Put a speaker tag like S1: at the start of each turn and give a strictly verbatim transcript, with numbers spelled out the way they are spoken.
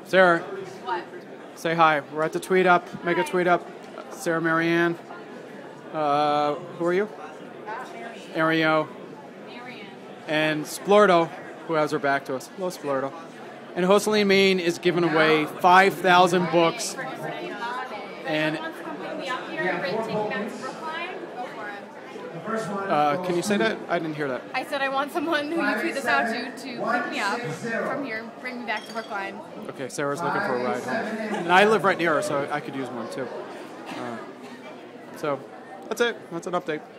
S1: Sarah,
S2: What?
S1: say hi. We're at the Tweet Up, MegaTweetup. Sarah Marianne. Uh, who are you? Ario. And Splurdo, who has her back to us. Hello, Splurdo. And Jocelyn Main is giving away five thousand books. And uh, can you say that? I didn't hear that.
S2: I said I want someone who you tweet this out to to pick me up from here, bring me back to Brookline.
S1: Okay, Sarah's looking for a ride home. And I live right near her, so I could use one too. Uh, so, that's it. That's an update.